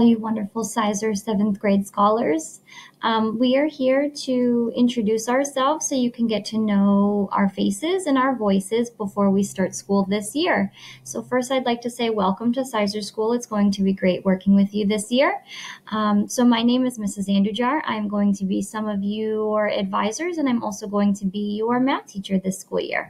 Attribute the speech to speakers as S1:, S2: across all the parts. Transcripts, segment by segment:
S1: you wonderful Sizer 7th grade scholars. We are here to introduce ourselves so you can get to know our faces and our voices before we start school this year. So first, I'd like to say welcome to Sizer School. It's going to be great working with you this year. So my name is Mrs. Andujar. I'm going to be some of your advisors, and I'm also going to be your math teacher this school year.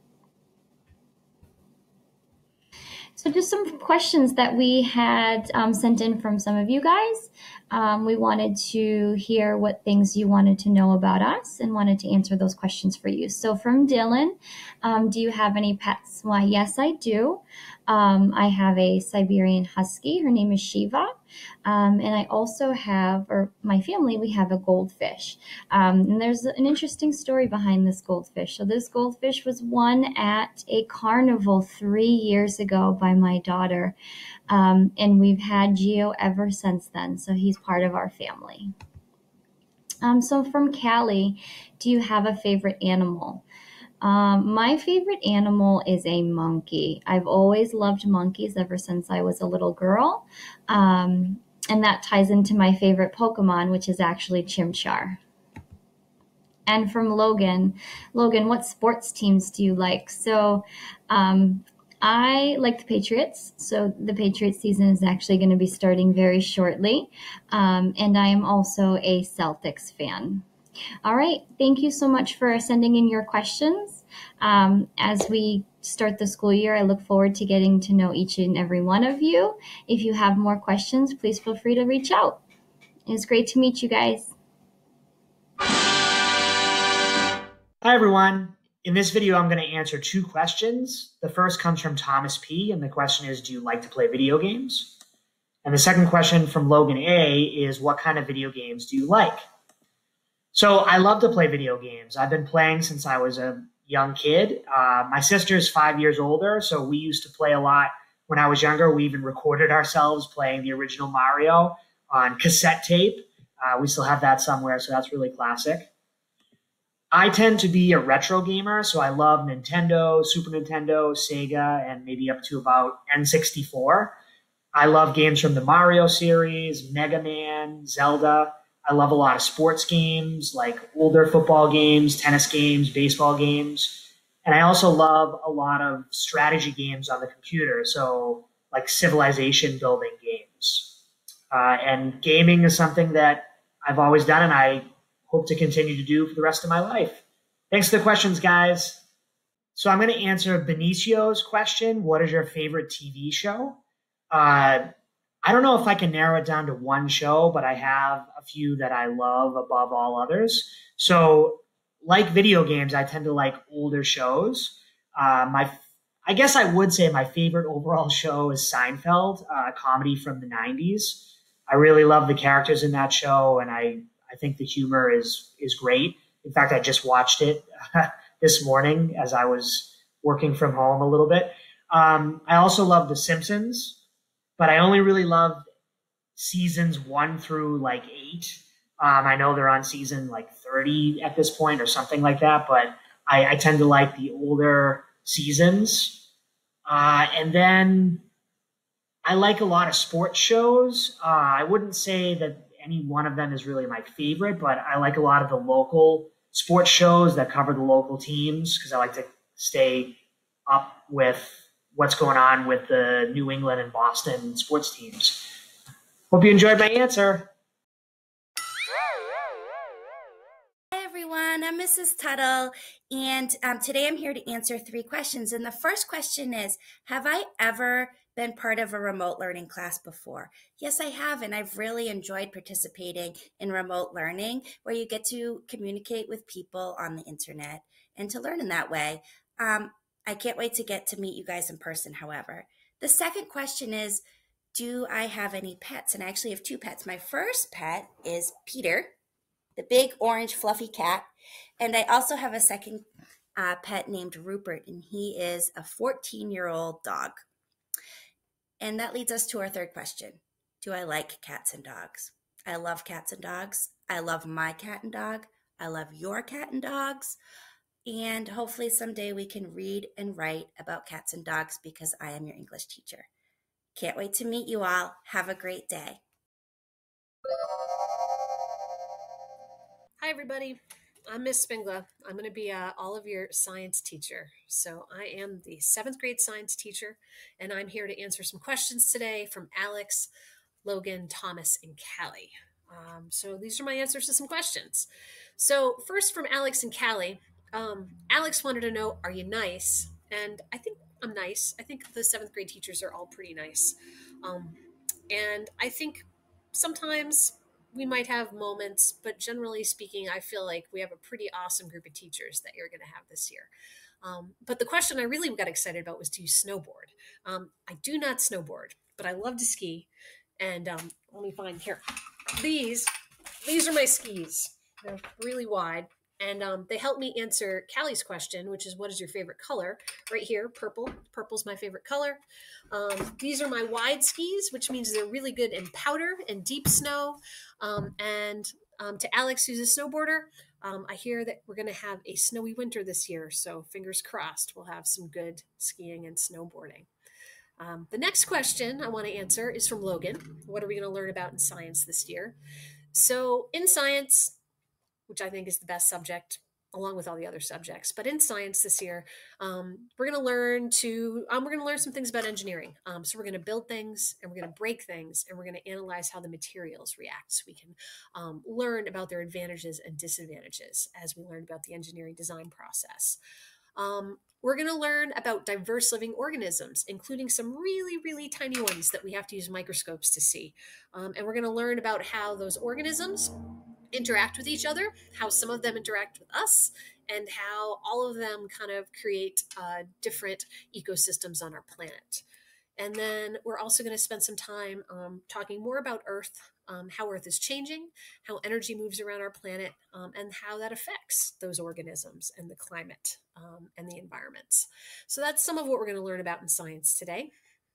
S1: So just some questions that we had sent in from some of you guys. We wanted to hear what things you wanted to know about us and wanted to answer those questions for you. So from Dylan, do you have any pets? Why, yes, I do. I have a Siberian Husky. Her name is Shiva. And I also have, or my family, we have a goldfish. And there's an interesting story behind this goldfish. So this goldfish was won at a carnival 3 years ago by my daughter. And we've had Geo ever since then. So he's part of our family. So from Callie, do you have a favorite animal? My favorite animal is a monkey. I've always loved monkeys ever since I was a little girl. And that ties into my favorite Pokemon, which is actually Chimchar. And from Logan, what sports teams do you like? So I like the Patriots. So the Patriots season is actually going to be starting very shortly. And I am also a Celtics fan. All right. Thank you so much for sending in your questions. As we start the school year, I look forward to getting to know each and every one of you. If you have more questions, please feel free to reach out. It's great to meet you guys.
S2: Hi, everyone. In this video, I'm going to answer 2 questions. The first comes from Thomas P., and the question is, do you like to play video games? And the second question from Logan A. is, what kind of video games do you like? So I love to play video games. I've been playing since I was a young kid. My sister's 5 years older, so we used to play a lot when I was younger. We even recorded ourselves playing the original Mario on cassette tape. We still have that somewhere, so that's really classic. I tend to be a retro gamer, so I love Nintendo, Super Nintendo, Sega, and maybe up to about N64. I love games from the Mario series, Mega Man, Zelda. I love a lot of sports games, like older football games, tennis games, baseball games. And I also love a lot of strategy games on the computer, so like civilization building games. And gaming is something that I've always done, and I hope to continue to do for the rest of my life. Thanks for the questions, guys. So I'm going to answer Benicio's question. What is your favorite TV show? I don't know if I can narrow it down to one show, but I have a few that I love above all others. So like video games, I tend to like older shows. I guess I would say my favorite overall show is Seinfeld, a comedy from the 90s. I really love the characters in that show, and I think the humor is great. In fact, I just watched it this morning as I was working from home a little bit. I also love The Simpsons, but I only really love seasons 1 through like 8. I know they're on season like 30 at this point or something like that, but I tend to like the older seasons. And then I like a lot of sports shows. I wouldn't say that any one of them is really my favorite, but I like a lot of the local sports shows that cover the local teams because I like to stay up with what's going on with the New England and Boston sports teams. Hope you enjoyed my answer.
S3: Hi everyone, I'm Mrs. Tuttle, and today I'm here to answer 3 questions. And the first question is, have I ever been part of a remote learning class before? Yes, I have, and I've really enjoyed participating in remote learning where you get to communicate with people on the internet and to learn in that way. I can't wait to get to meet you guys in person, however. The second question is, do I have any pets? And I actually have 2 pets. My first pet is Peter, the big orange fluffy cat. And I also have a second pet named Rupert, and he is a 14-year-old dog. And that leads us to our third question. Do I like cats and dogs? I love cats and dogs. I love my cat and dog. I love your cat and dogs. And hopefully someday we can read and write about cats and dogs because I am your English teacher. Can't wait to meet you all. Have a great day.
S4: Hi, everybody. I'm Miss Spingler. I'm going to be all of your science teacher. So I am the 7th grade science teacher, and I'm here to answer some questions today from Alex, Logan, Thomas, and Callie. So these are my answers to some questions. So first from Alex and Callie, Alex wanted to know, are you nice? And I think I'm nice. I think the 7th grade teachers are all pretty nice. And I think sometimes we might have moments, but generally speaking, I feel like we have a pretty awesome group of teachers that you're going to have this year. But the question I really got excited about was, do you snowboard? I do not snowboard, but I love to ski. And let me find here. These are my skis. They're really wide. And they help me answer Callie's question, which is, what is your favorite color? Right here, purple. Purple's my favorite color. These are my wide skis, which means they're really good in powder and deep snow. To Alex, who's a snowboarder, I hear that we're going to have a snowy winter this year. So fingers crossed, we'll have some good skiing and snowboarding. The next question I want to answer is from Logan. What are we going to learn about in science this year? So in science, which I think is the best subject along with all the other subjects, but in science this year, we're going to learn some things about engineering. So we're going to build things, and we're going to break things, and we're going to analyze how the materials react, so we can learn about their advantages and disadvantages as we learn about the engineering design process. We're going to learn about diverse living organisms, including some really, really tiny ones that we have to use microscopes to see. And we're going to learn about how those organisms interact with each other, how some of them interact with us, and how all of them kind of create different ecosystems on our planet. And then we're also going to spend some time talking more about Earth, how Earth is changing, how energy moves around our planet, and how that affects those organisms and the climate and the environments. So that's some of what we're going to learn about in science today,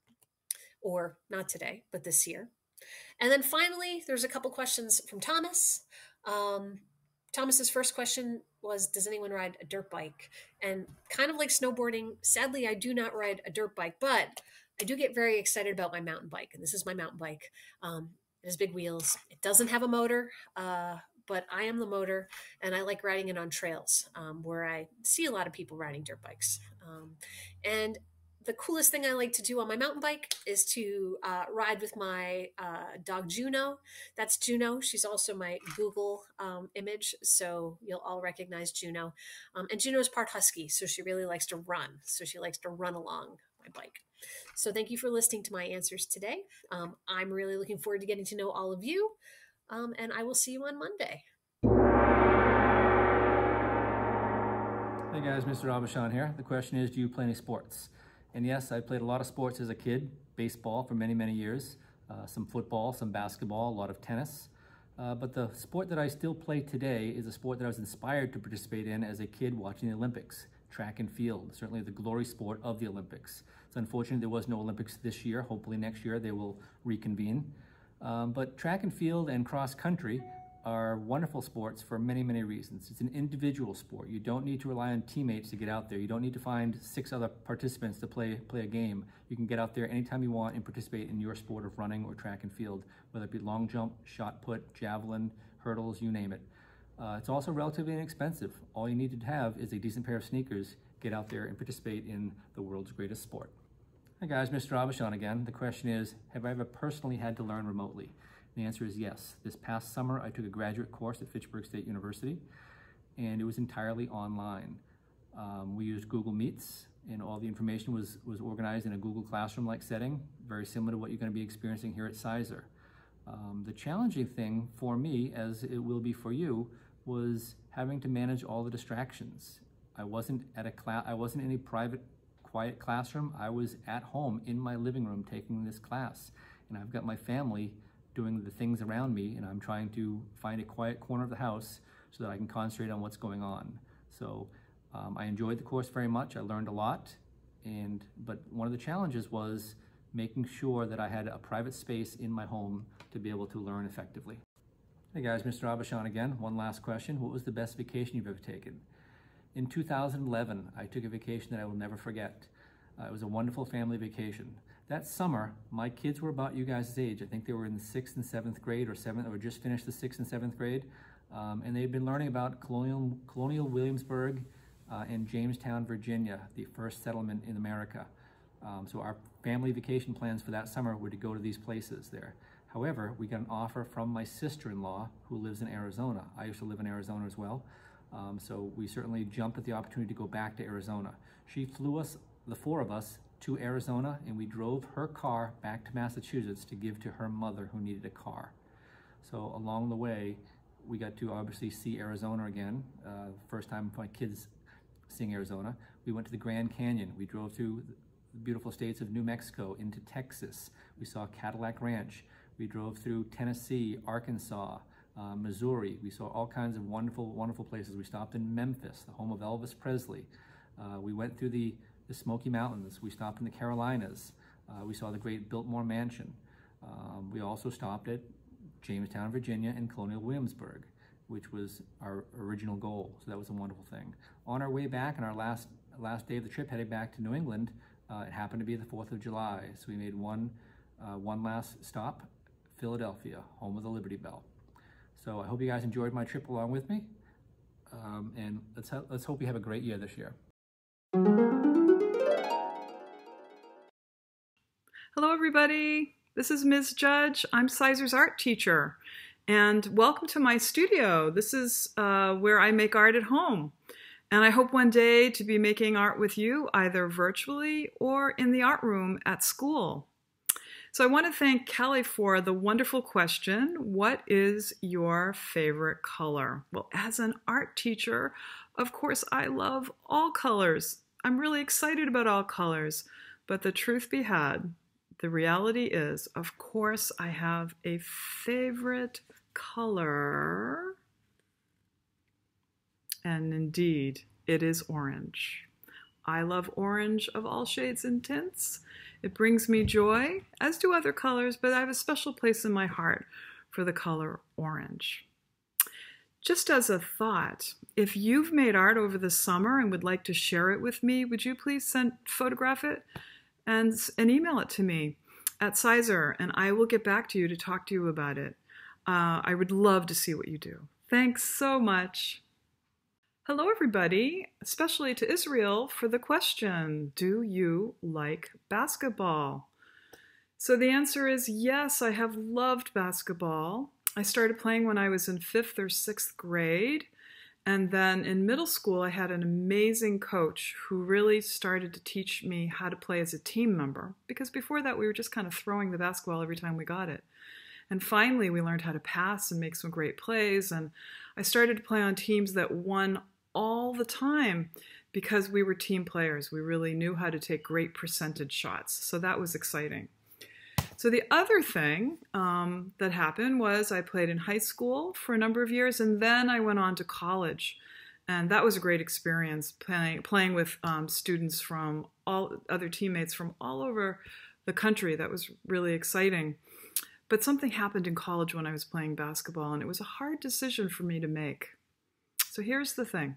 S4: or not today, but this year. And then finally, there's a couple questions from Thomas. Thomas's first question was, does anyone ride a dirt bike? And kind of like snowboarding, sadly, I do not ride a dirt bike, but I do get very excited about my mountain bike. And this is my mountain bike. It has big wheels. It doesn't have a motor, but I am the motor, and I like riding it on trails where I see a lot of people riding dirt bikes. And the coolest thing I like to do on my mountain bike is to ride with my dog Juno. That's Juno. She's also my Google image, so you'll all recognize Juno. And Juno is part husky, so she really likes to run. So she likes to run along my bike. So thank you for listening to my answers today. I'm really looking forward to getting to know all of you, and I will see you on Monday.
S5: Hey guys, Mr. Abishan here. The question is, do you play any sports? And yes, I played a lot of sports as a kid, baseball for many, many years, some football, some basketball, a lot of tennis. But the sport that I still play today is a sport that I was inspired to participate in as a kid watching the Olympics, track and field, certainly the glory sport of the Olympics. It's unfortunate there was no Olympics this year. Hopefully next year they will reconvene. But track and field and cross country are wonderful sports for many, many reasons. It's an individual sport. You don't need to rely on teammates to get out there. You don't need to find 6 other participants to play a game. You can get out there anytime you want and participate in your sport of running or track and field, whether it be long jump, shot put, javelin, hurdles, you name it. It's also relatively inexpensive. All you need to have is a decent pair of sneakers, get out there and participate in the world's greatest sport. Hi guys, Mr. Abishan again. The question is, have I ever personally had to learn remotely? The answer is yes. This past summer, I took a graduate course at Fitchburg State University, and it was entirely online. We used Google Meets, and all the information was organized in a Google Classroom-like setting, very similar to what you're going to be experiencing here at Sizer. The challenging thing for me, as it will be for you, was having to manage all the distractions. I wasn't in a private, quiet classroom. I was at home in my living room taking this class, and I've got my family doing the things around me, and I'm trying to find a quiet corner of the house so that I can concentrate on what's going on. So I enjoyed the course very much. I learned a lot, but one of the challenges was making sure that I had a private space in my home to be able to learn effectively. Hey guys, Mr. Abishan again. One last question. What was the best vacation you've ever taken? In 2011, I took a vacation that I will never forget. It was a wonderful family vacation. That summer, my kids were about you guys' age. I think they were in the 6th and 7th grade, or just finished the 6th and 7th grade. And they've been learning about Colonial Williamsburg and Jamestown, Virginia, the first settlement in America. So our family vacation plans for that summer were to go to these places there. However, we got an offer from my sister-in-law who lives in Arizona. I used to live in Arizona as well. So we certainly jumped at the opportunity to go back to Arizona. She flew us, the four of us, to Arizona, and we drove her car back to Massachusetts to give to her mother who needed a car. So along the way, we got to obviously see Arizona again. First time my kids seeing Arizona. We went to the Grand Canyon. We drove through the beautiful states of New Mexico into Texas. We saw Cadillac Ranch. We drove through Tennessee, Arkansas, Missouri. We saw all kinds of wonderful, wonderful places. We stopped in Memphis, the home of Elvis Presley. We went through the Smoky Mountains. We stopped in the Carolinas. We saw the great Biltmore Mansion. We also stopped at Jamestown, Virginia, and Colonial Williamsburg, which was our original goal. So that was a wonderful thing. On our way back, on our last day of the trip, heading back to New England, it happened to be the 4th of July. So we made one last stop, Philadelphia, home of the Liberty Bell. So I hope you guys enjoyed my trip along with me. And let's hope you have a great year this year.
S6: Hello, everybody. This is Ms. Judge. I'm Sizer's art teacher, and welcome to my studio. This is where I make art at home, and I hope one day to be making art with you, either virtually or in the art room at school. So I want to thank Kelly for the wonderful question, what is your favorite color? Well, as an art teacher, of course, I love all colors. I'm really excited about all colors, but the truth be had, the reality is, of course, I have a favorite color, and indeed, it is orange. I love orange of all shades and tints. It brings me joy, as do other colors, but I have a special place in my heart for the color orange. Just as a thought, if you've made art over the summer and would like to share it with me, would you please photograph it and email it to me at Sizer, and I will get back to you to talk to you about it. I would love to see what you do. Thanks so much. Hello, everybody, especially to Israel for the question, do you like basketball? So the answer is yes, I have loved basketball. I started playing when I was in 5th or 6th grade. And then in middle school, I had an amazing coach who really started to teach me how to play as a team member. Because before that, we were just kind of throwing the basketball every time we got it. And finally, we learned how to pass and make some great plays. And I started to play on teams that won all the time because we were team players. We really knew how to take great percentage shots. So that was exciting. So the other thing that happened was I played in high school for a number of years, and then I went on to college. And that was a great experience, playing with students from other teammates from all over the country. That was really exciting. But something happened in college when I was playing basketball, and it was a hard decision for me to make. So here's the thing.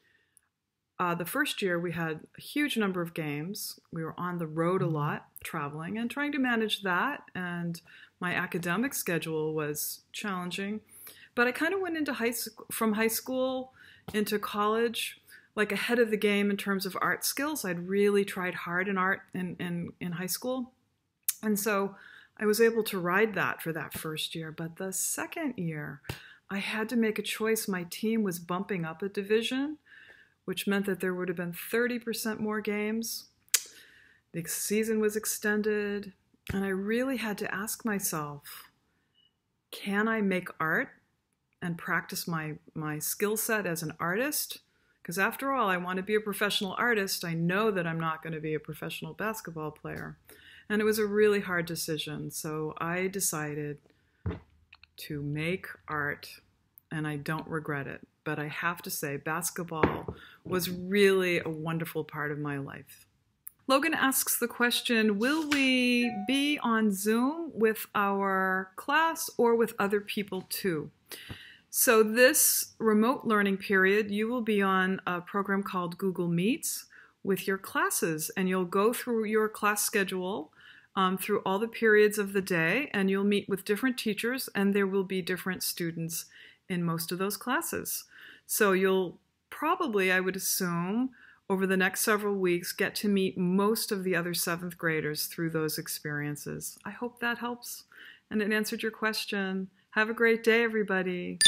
S6: The first year, we had a huge number of games. We were on the road a lot, traveling, and trying to manage that. And my academic schedule was challenging. But I kind of went into from high school into college, like ahead of the game in terms of art skills. I'd really tried hard in art in high school. And so I was able to ride that for that first year. But the second year, I had to make a choice. My team was bumping up a division, which meant that there would have been 30% more games. The season was extended, and I really had to ask myself, can I make art and practice my skill set as an artist? Because after all, I want to be a professional artist. I know that I'm not going to be a professional basketball player. And it was a really hard decision, so I decided to make art, and I don't regret it. But I have to say, basketball was really a wonderful part of my life. Logan asks the question, will we be on Zoom with our class or with other people too? So this remote learning period, you will be on a program called Google Meets with your classes, and you'll go through your class schedule through all the periods of the day, and you'll meet with different teachers, and there will be different students in most of those classes. So you'll probably, I would assume, over the next several weeks, get to meet most of the other 7th graders through those experiences. I hope that helps and it answered your question. Have a great day, everybody.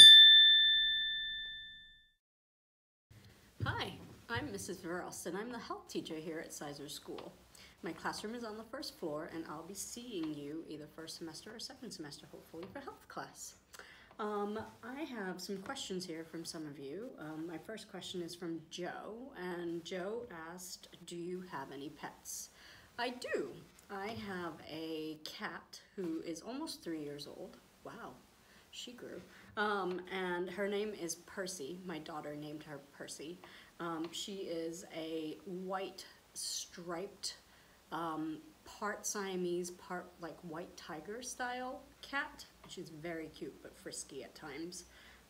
S7: Hi, I'm Mrs. Veros, and I'm the health teacher here at Sizer School. My classroom is on the 1st floor, and I'll be seeing you either 1st semester or 2nd semester, hopefully, for health class. I have some questions here from some of you. My first question is from Joe, and Joe asked, do you have any pets? I do. I have a cat who is almost 3 years old. Wow, she grew. And her name is Percy. My daughter named her Percy. She is a white striped, part Siamese, part like white tiger style cat. She's very cute but frisky at times.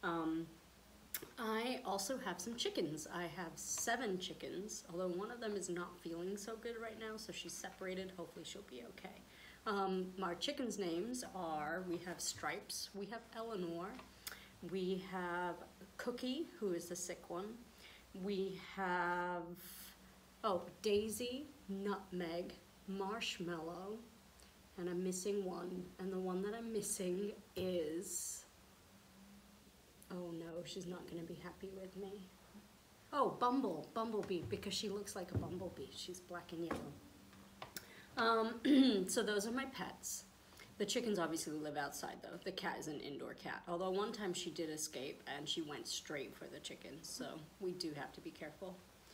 S7: I also have some chickens. I have 7 chickens, although one of them is not feeling so good right now, so she's separated. Hopefully she'll be okay. Our chickens' names are, we have Stripes, we have Eleanor, we have Cookie, who is the sick one, we have, Daisy, Nutmeg, Marshmallow, and I'm missing one, and the one that I'm missing is, oh no, she's not going to be happy with me. Oh, Bumblebee, because she looks like a bumblebee. She's black and yellow. So those are my pets. The chickens obviously live outside though. The cat is an indoor cat, although one time she did escape and she went straight for the chickens, so we do have to be careful.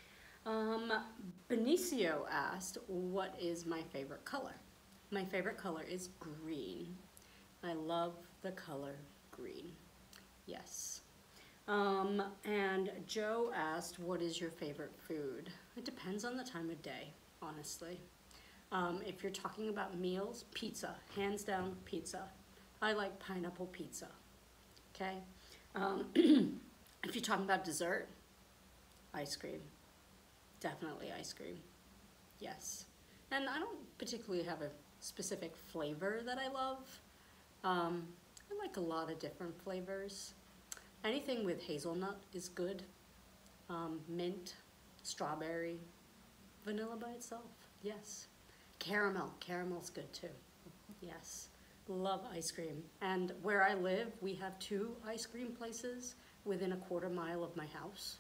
S7: Benicio asked, what is my favorite color? My favorite color is green. I love the color green. Yes. And Joe asked, what is your favorite food? It depends on the time of day, honestly. If you're talking about meals, pizza, hands down pizza. I like pineapple pizza, okay? If you're talking about dessert, ice cream. Definitely ice cream, yes. And I don't particularly have a specific flavor that I love. I like a lot of different flavors. Anything with hazelnut is good. Mint, strawberry, vanilla by itself, yes. Caramel's good too, yes. Love ice cream. And where I live, we have 2 ice cream places within a quarter mile of my house.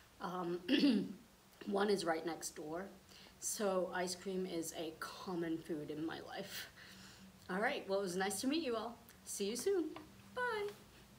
S7: One is right next door. So ice cream is a common food in my life. All right, well, it was nice to meet you all. See you soon. Bye.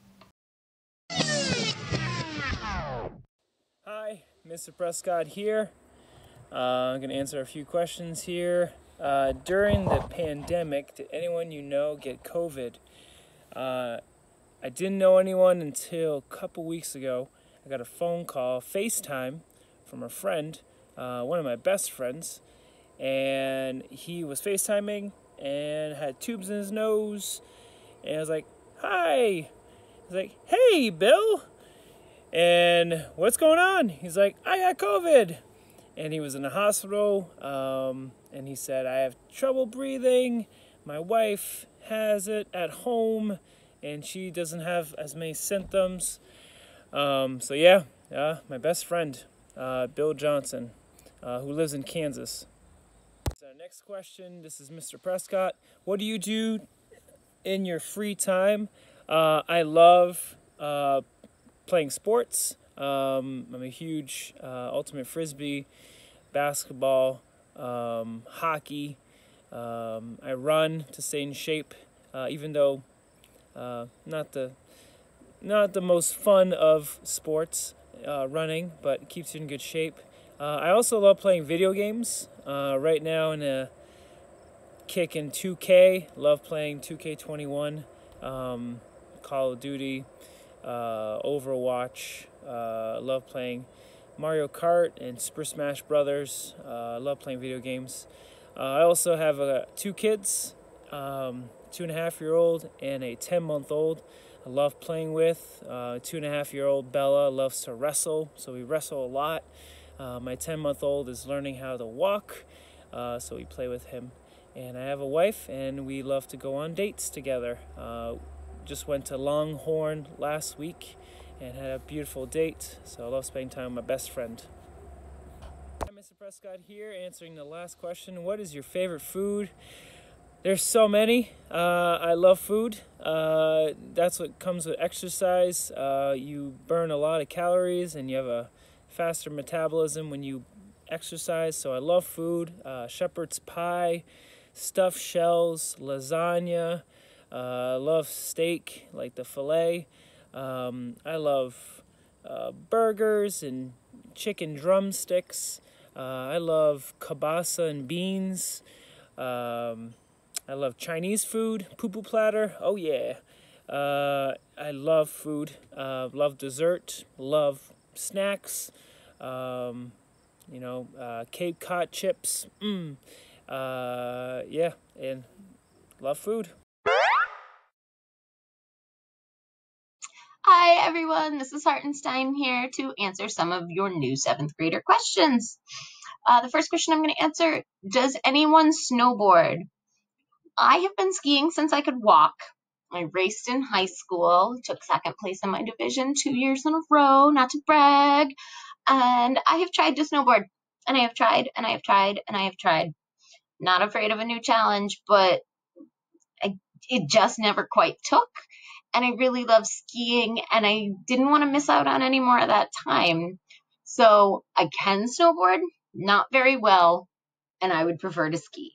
S8: Hi, Mr. Prescott here. I'm going to answer a few questions here. During the pandemic, did anyone you know get COVID? I didn't know anyone until a couple weeks ago. I got a phone call, FaceTime, from a friend, one of my best friends, and he was FaceTiming and had tubes in his nose, and I was like, hi. He's like, hey, Bill. And what's going on? He's like, I got COVID. And he was in the hospital, and he said, I have trouble breathing. My wife has it at home, and she doesn't have as many symptoms. So yeah, my best friend, Bill Johnson, who lives in Kansas. So next question, this is Mr. Prescott. What do you do in your free time? I love playing sports. I'm a huge ultimate frisbee, basketball, hockey. I run to stay in shape, even though not the most fun of sports, running, but it keeps you in good shape. I also love playing video games. Right now in a kick in 2K, love playing 2K21, Call of Duty, Overwatch. Love playing Mario Kart and Super Smash Brothers. Love playing video games. I also have 2 kids, 2.5-year-old and a 10-month-old. I love playing with. 2.5-year-old Bella loves to wrestle, so we wrestle a lot. My 10-month-old is learning how to walk, so we play with him. And I have a wife, and we love to go on dates together. just went to Longhorn last week and had a beautiful date, so I love spending time with my best friend. Hi, Mr. Prescott here, answering the last question. What is your favorite food? There's so many. I love food. That's what comes with exercise. You burn a lot of calories and you have a faster metabolism when you exercise, so I love food. Shepherd's pie, stuffed shells, lasagna. I love steak, like the filet. I love burgers and chicken drumsticks. I love kielbasa and beans. I love Chinese food, poo-poo platter. Oh yeah. I love food. Love dessert. Love snacks. Cape Cod chips. Yeah, and love food.
S9: Hi everyone, Mrs. Hartenstein here to answer some of your new 7th grader questions. The first question I'm going to answer, does anyone snowboard? I have been skiing since I could walk. I raced in high school, took 2nd place in my division 2 years in a row, not to brag, and I have tried to snowboard, and I have tried, and I have tried, and I have tried. Not afraid of a new challenge, but it just never quite took. And I really love skiing, and I didn't want to miss out on any more of that time. So I can snowboard, not very well, and I would prefer to ski.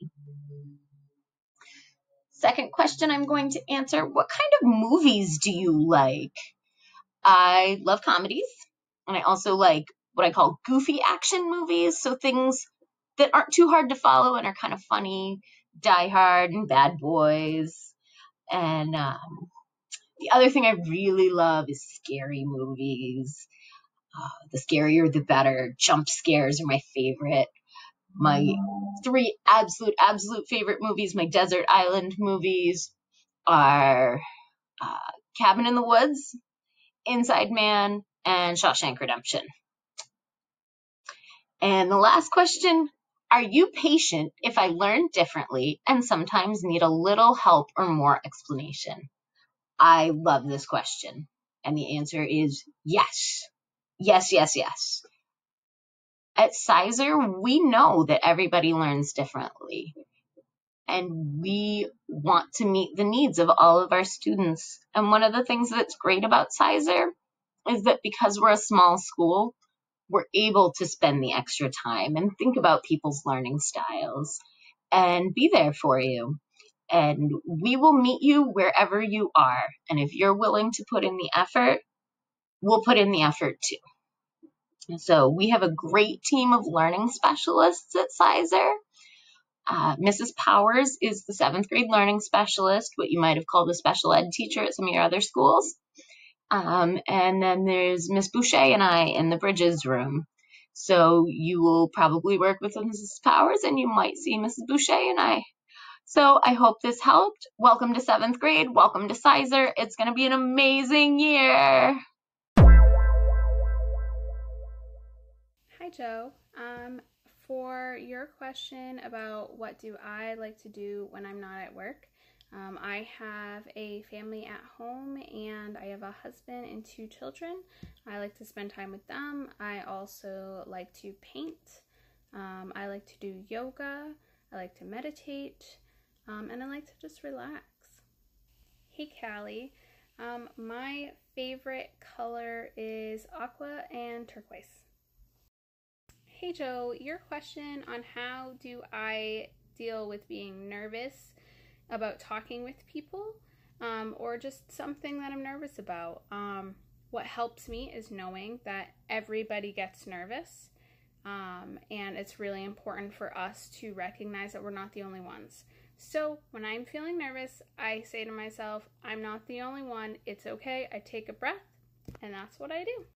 S9: Second question I'm going to answer, what kind of movies do you like? I love comedies, and I also like what I call goofy action movies, so things that aren't too hard to follow and are kind of funny, Die Hard and Bad Boys. And the other thing I really love is scary movies. The scarier, the better. Jump scares are my favorite. My 3 absolute favorite movies, my desert island movies, are Cabin in the Woods, Inside Man, and Shawshank Redemption. And the last question, are you patient if I learn differently and sometimes need a little help or more explanation? I love this question. And the answer is yes. Yes, yes, yes. At Sizer, we know that everybody learns differently. And we want to meet the needs of all of our students. And one of the things that's great about Sizer is that because we're a small school, we're able to spend the extra time and think about people's learning styles and be there for you. And we will meet you wherever you are. And if you're willing to put in the effort, we'll put in the effort too. So we have a great team of learning specialists at Sizer. Mrs. Powers is the 7th grade learning specialist, what you might have called a special ed teacher at some of your other schools. And then there's Miss Boucher and I in the Bridges room. So you will probably work with Mrs. Powers and you might see Mrs. Boucher and I. So I hope this helped. Welcome to 7th grade. Welcome to Sizer. It's going to be an amazing year.
S10: Hi, Joe. For your question about what do I like to do when I'm not at work, I have a family at home and I have a husband and 2 children. I like to spend time with them. I also like to paint. I like to do yoga. I like to meditate. And I like to just relax. Hey, Callie. My favorite color is aqua and turquoise. Hey Joe, your question on how do I deal with being nervous about talking with people, or just something that I'm nervous about. What helps me is knowing that everybody gets nervous, and it's really important for us to recognize that we're not the only ones. So when I'm feeling nervous, I say to myself, I'm not the only one, it's okay, I take a breath, and that's what I do.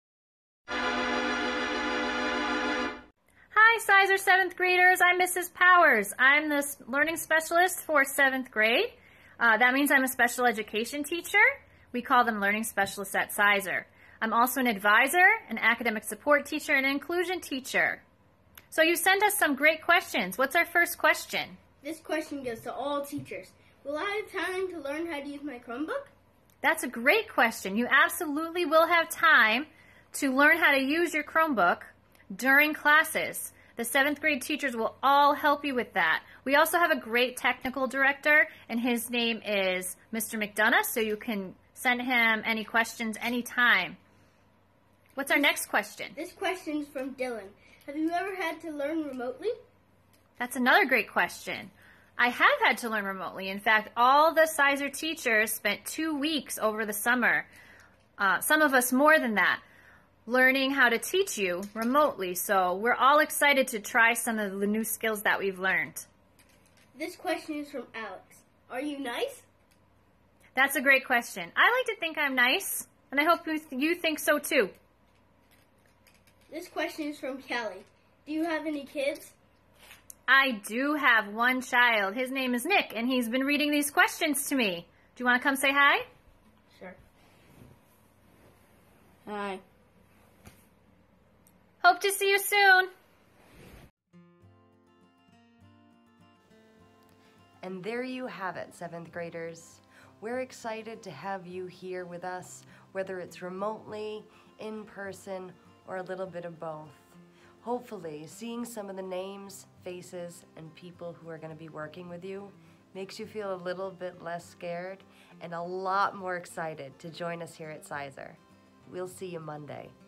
S11: Hi, Sizer 7th graders. I'm Mrs. Powers. I'm the learning specialist for 7th grade. That means I'm a special education teacher. We call them learning specialists at Sizer. I'm also an advisor, an academic support teacher, and an inclusion teacher. So you sent us some great questions. What's our first question?
S12: This question goes to all teachers. Will I have time to learn how to use my Chromebook?
S11: That's a great question. You absolutely will have time to learn how to use your Chromebook during classes. The 7th grade teachers will all help you with that. We also have a great technical director, and his name is Mr. McDonough, so you can send him any questions anytime. What's our next question?
S12: This question's from Dylan. Have you ever had to learn remotely?
S11: That's another great question. I have had to learn remotely. In fact, all the Sizer teachers spent 2 weeks over the summer, some of us more than that, learning how to teach you remotely. So we're all excited to try some of the new skills that we've learned.
S12: This question is from Alex. Are you nice?
S11: That's a great question. I like to think I'm nice, and I hope you think so too.
S12: This question is from Callie. Do you have any kids?
S11: I do have one child. His name is Nick, and he's been reading these questions to me. Do you want to come say hi?
S12: Sure. Hi.
S11: Hope to see you soon.
S13: And there you have it, 7th graders. We're excited to have you here with us, whether it's remotely, in person, or a little bit of both. Hopefully, seeing some of the names, faces, and people who are going to be working with you makes you feel a little bit less scared and a lot more excited to join us here at Sizer. We'll see you Monday.